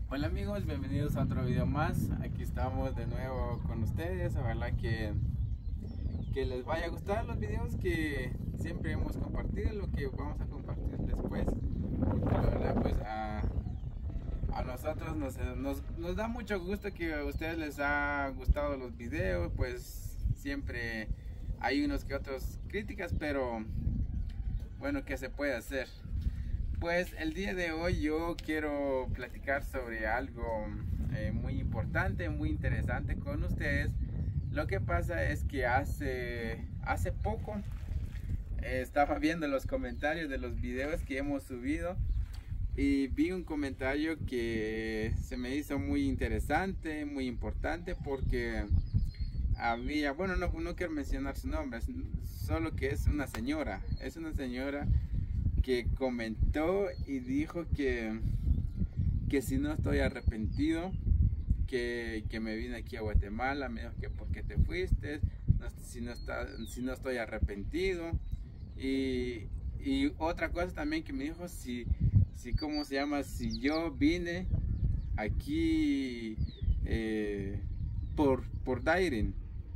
Hola amigos, bienvenidos a otro video más. Aquí estamos de nuevo con ustedes. Ojalá que les vaya a gustar los videos que siempre hemos compartido, lo que vamos a compartir después. Porque la verdad pues a nosotros nos da mucho gusto que a ustedes les ha gustado los videos. Pues siempre hay unos que otros críticas, pero bueno, ¿qué se puede hacer? Pues el día de hoy yo quiero platicar sobre algo muy importante, muy interesante con ustedes. Lo que pasa es que hace poco estaba viendo los comentarios de los videos que hemos subido y vi un comentario que se me hizo muy interesante, muy importante, porque había, bueno, no quiero mencionar su nombre, solo que es una señora que comentó y dijo que si no estoy arrepentido, que me vine aquí a Guatemala, me dijo que por qué te fuiste, si no estoy arrepentido. Y otra cosa también que me dijo, ¿cómo se llama? Si yo vine aquí por Dairin.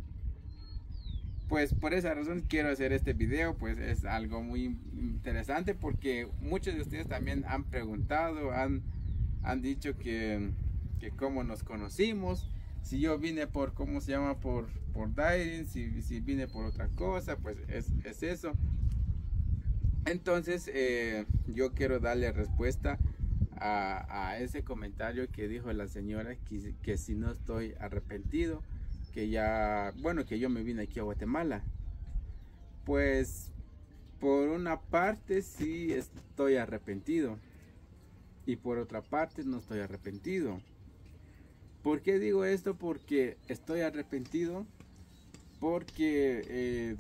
Pues por esa razón quiero hacer este video. Pues es algo muy interesante porque muchos de ustedes también han preguntado, han dicho que cómo nos conocimos, si yo vine por, ¿cómo se llama? Por Dairin, si vine por otra cosa, pues es eso. Entonces yo quiero darle respuesta a ese comentario que dijo la señora, que si no estoy arrepentido, que ya, bueno, que yo me vine aquí a Guatemala. Pues por una parte sí estoy arrepentido y por otra parte no estoy arrepentido. ¿Por qué digo esto? Porque estoy arrepentido porque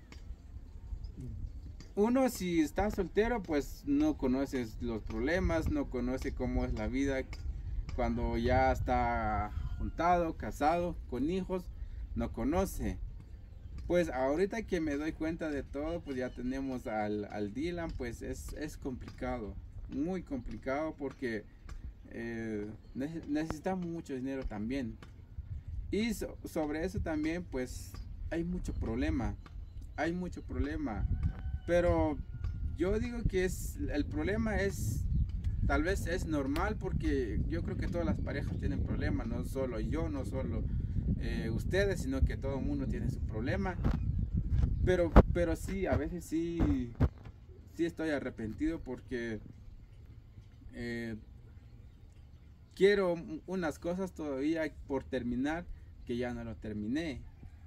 uno, si está soltero, pues no conoces los problemas, no conoce cómo es la vida cuando ya está juntado, casado, con hijos, no conoce. Pues ahorita que me doy cuenta de todo, pues ya tenemos al Dylan. Pues es complicado, muy complicado, porque necesitamos mucho dinero también. Y sobre eso también pues hay mucho problema, hay mucho problema. Pero yo digo que el problema es, tal vez es normal, porque yo creo que todas las parejas tienen problemas, no solo yo, no solo ustedes, sino que todo el mundo tiene su problema. Pero sí, a veces sí estoy arrepentido porque eh, quiero unas cosas todavía por terminar que ya no lo terminé.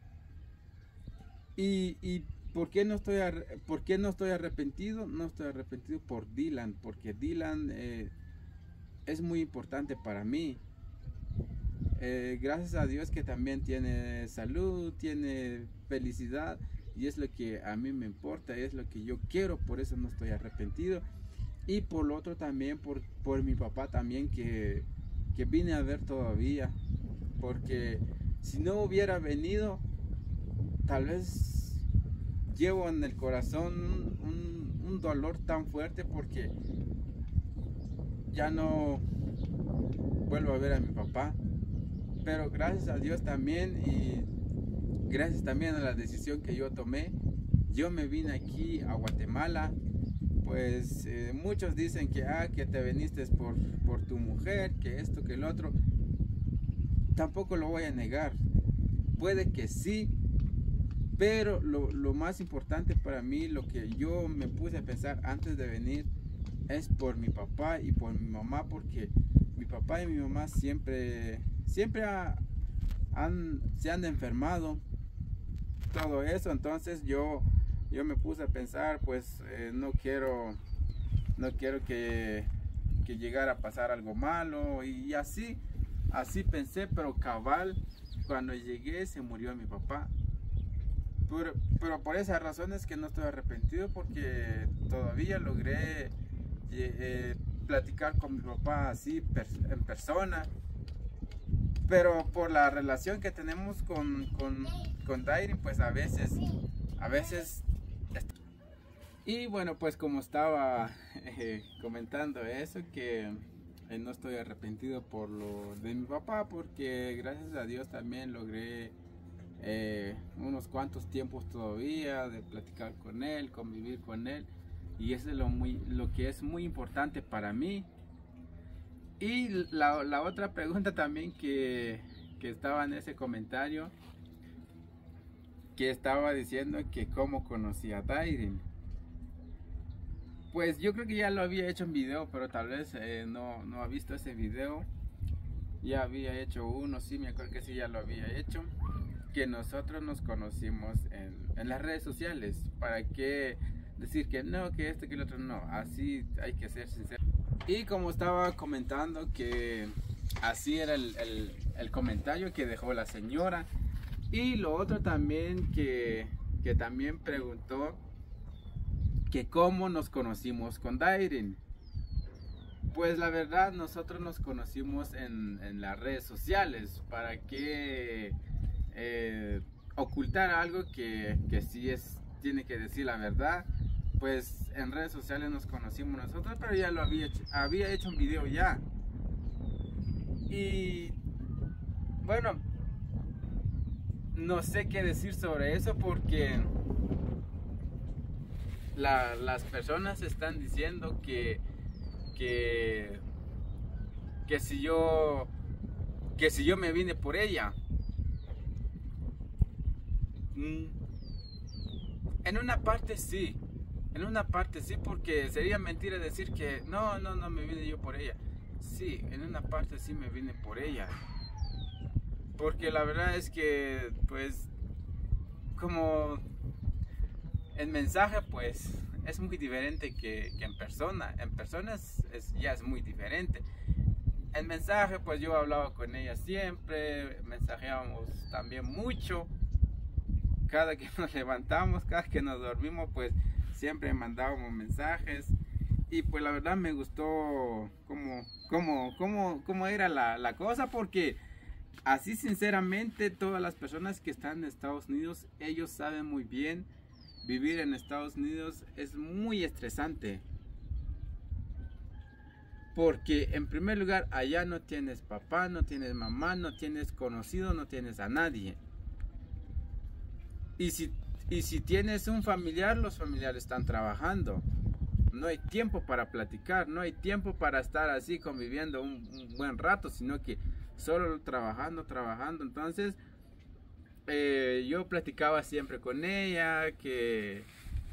Y ¿por qué no estoy arrepentido? No estoy arrepentido por Dylan, porque Dylan es muy importante para mí. Gracias a Dios que también tiene salud, tiene felicidad, y es lo que a mí me importa, es lo que yo quiero. Por eso no estoy arrepentido. Y por lo otro también por mi papá también, que vine a ver todavía, porque si no hubiera venido, tal vez llevo en el corazón un dolor tan fuerte, porque ya no vuelvo a ver a mi papá. Pero gracias a Dios también, y gracias también a la decisión que yo tomé, yo me vine aquí a Guatemala. Pues muchos dicen que te viniste por tu mujer, que esto, que el otro. Tampoco lo voy a negar, puede que sí, pero lo más importante para mí, lo que yo me puse a pensar antes de venir, es por mi papá y por mi mamá, porque mi papá y mi mamá siempre se han enfermado, todo eso. Entonces yo me puse a pensar, pues no quiero que llegara a pasar algo malo, y así pensé. Pero cabal, cuando llegué se murió mi papá. Pero por esas razones que no estoy arrepentido, porque todavía logré platicar con mi papá así en persona. Pero por la relación que tenemos con Dairin, pues a veces. Y bueno, pues como estaba comentando eso, que no estoy arrepentido por lo de mi papá, porque gracias a Dios también logré unos cuantos tiempos todavía de platicar con él, convivir con él, y eso es lo que es muy importante para mí. Y la otra pregunta también que estaba en ese comentario, que estaba diciendo que cómo conocí a Dairin. Pues yo creo que ya lo había hecho en video, pero tal vez no ha visto ese video. Ya había hecho uno, sí, me acuerdo que sí, ya lo había hecho. Que nosotros nos conocimos en las redes sociales. ¿Para qué decir que no, que este, que el otro? No, así hay que ser sincero. Y como estaba comentando, que así era el comentario que dejó la señora. Y lo otro también que también preguntó que cómo nos conocimos con Dairin. Pues la verdad, nosotros nos conocimos en las redes sociales. ¿Para qué ocultar algo que sí tiene que decir la verdad? Pues en redes sociales nos conocimos nosotros, pero ya lo había hecho un video ya. Y bueno, no sé qué decir sobre eso, porque las personas están diciendo que si yo me vine por ella. En una parte sí, porque sería mentira decir que no me vine yo por ella. Sí, en una parte sí me vine por ella, porque la verdad es que, pues, como en mensaje, pues es muy diferente que en persona. En persona ya es muy diferente. En mensaje, pues yo hablaba con ella siempre, mensajeábamos también mucho. Cada que nos levantamos, cada que nos dormimos, pues siempre mandábamos mensajes. Y pues la verdad me gustó cómo era la cosa, porque así sinceramente todas las personas que están en Estados Unidos, ellos saben muy bien, vivir en Estados Unidos es muy estresante. Porque en primer lugar, allá no tienes papá, no tienes mamá, no tienes conocido, no tienes a nadie. Y si tienes un familiar, los familiares están trabajando. No hay tiempo para platicar, no hay tiempo para estar así conviviendo un buen rato, sino que solo trabajando. Entonces, yo platicaba siempre con ella, que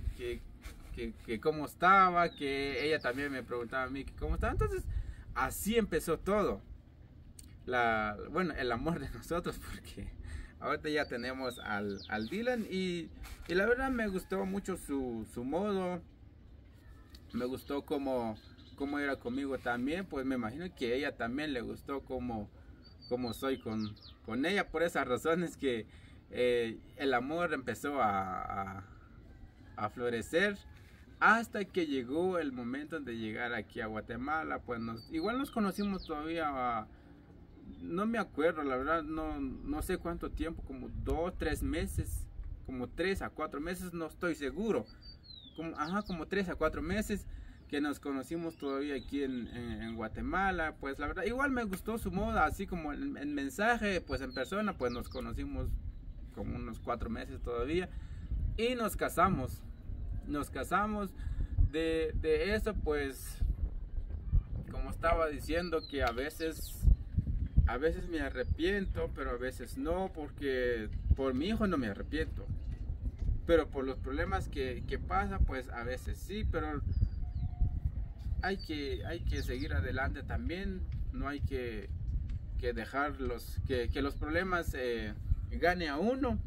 cómo estaba, que ella también me preguntaba a mí que cómo estaba. Entonces, así empezó todo. Bueno, el amor de nosotros, porque ahorita ya tenemos al Dylan, y la verdad me gustó mucho su modo. Me gustó cómo era conmigo también. Pues me imagino que a ella también le gustó cómo soy con ella. Por esas razones que el amor empezó a florecer, hasta que llegó el momento de llegar aquí a Guatemala. Pues igual nos conocimos todavía, no me acuerdo, la verdad, no sé cuánto tiempo, como 2, 3 meses, como 3 a 4 meses, no estoy seguro. Como 3 a 4 meses que nos conocimos todavía aquí en Guatemala. Pues la verdad, igual me gustó su moda, así como en mensaje. Pues en persona, pues nos conocimos como unos 4 meses todavía, y nos casamos. De eso, pues, como estaba diciendo, que a veces me arrepiento, pero a veces no, porque por mi hijo no me arrepiento. Pero por los problemas que pasa, pues a veces sí, pero hay que seguir adelante también. No hay que dejar que los problemas gane a uno.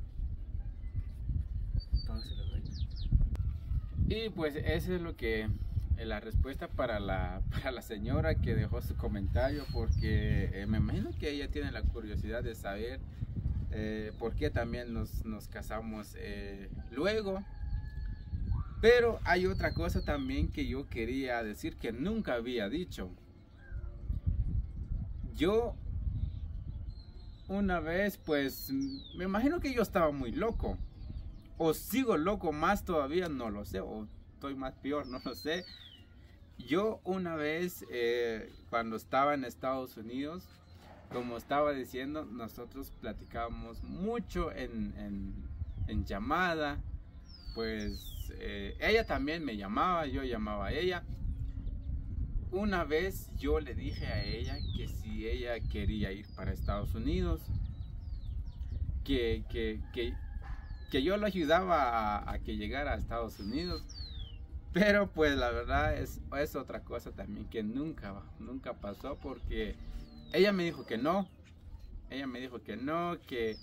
Y pues eso es lo que la respuesta para la señora que dejó su comentario, porque me imagino que ella tiene la curiosidad de saber por qué también nos casamos luego. Pero hay otra cosa también que yo quería decir, que nunca había dicho. Yo una vez, pues me imagino que yo estaba muy loco, o sigo loco más todavía, no lo sé, o estoy más peor, no lo sé. Yo una vez, cuando estaba en Estados Unidos, como estaba diciendo, nosotros platicábamos mucho en llamada. Pues ella también me llamaba, yo llamaba a ella. Una vez yo le dije a ella que si ella quería ir para Estados Unidos, que yo lo ayudaba a que llegara a Estados Unidos. Pero pues la verdad es otra cosa también que nunca pasó, porque ella me dijo que no. Ella me dijo que no, que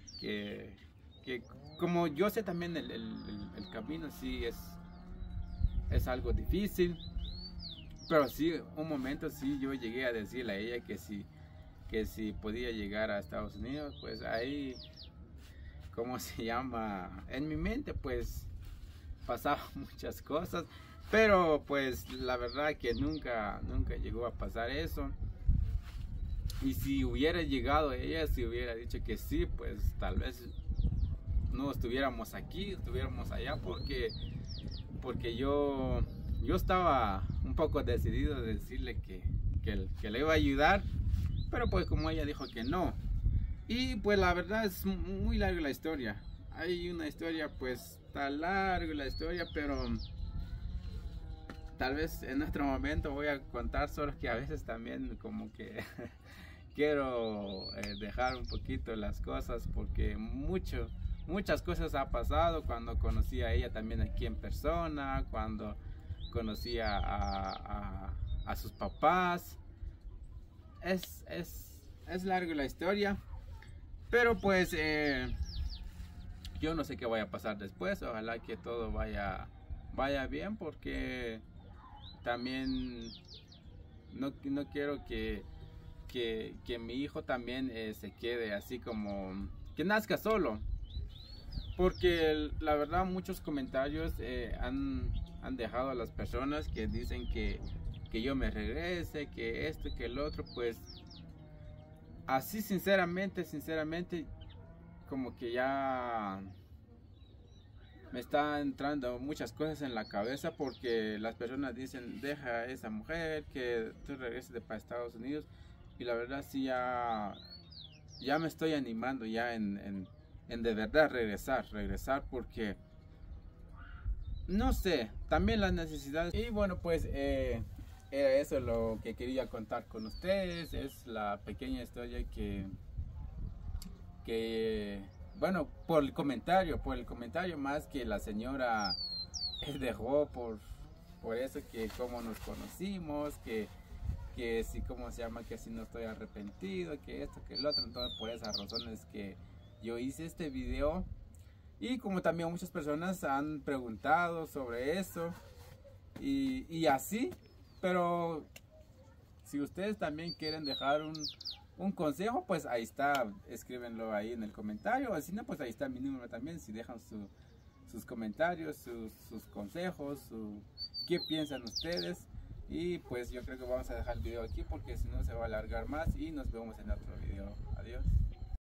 como yo sé también el camino sí es algo difícil. Pero sí, un momento sí yo llegué a decirle a ella que si podía llegar a Estados Unidos, pues ahí, ¿cómo se llama? En mi mente pues pasaban muchas cosas, pero pues la verdad que nunca llegó a pasar eso. Y si hubiera llegado ella, si hubiera dicho que sí, pues tal vez no estuviéramos aquí, estuviéramos allá, porque yo estaba un poco decidido de decirle que le iba a ayudar, pero pues como ella dijo que no. Y pues la verdad es muy larga la historia. Hay una historia, pues está larga la historia, pero tal vez en otro momento voy a contar, solo que a veces también como que quiero dejar un poquito las cosas, porque muchas cosas ha pasado cuando conocí a ella también aquí en persona, cuando conocí a sus papás. Es larga la historia, pero pues yo no sé qué vaya a pasar después. Ojalá que todo vaya bien, porque también no quiero que mi hijo también se quede así, como que nazca solo, porque la verdad muchos comentarios han dejado a las personas que dicen que yo me regrese, que esto, que el otro. Pues así sinceramente como que ya me está entrando muchas cosas en la cabeza, porque las personas dicen deja a esa mujer, que tú regreses para Estados Unidos. Y la verdad sí ya me estoy animando ya en de verdad regresar, porque no sé, también las necesidades. Y bueno, pues era eso lo que quería contar con ustedes. Es la pequeña historia que bueno, por el comentario más que la señora dejó, por eso, que cómo nos conocimos, que si, cómo se llama, que si no estoy arrepentido, que esto, que el otro. Entonces por esas razones que yo hice este video. Y como también muchas personas han preguntado sobre eso y así. Pero si ustedes también quieren dejar un consejo, pues ahí está, escríbenlo ahí en el comentario. O si no, pues ahí está mi número también. Si dejan sus comentarios, sus consejos, qué piensan ustedes. Y pues yo creo que vamos a dejar el video aquí, porque si no se va a alargar más, y nos vemos en otro video. Adiós.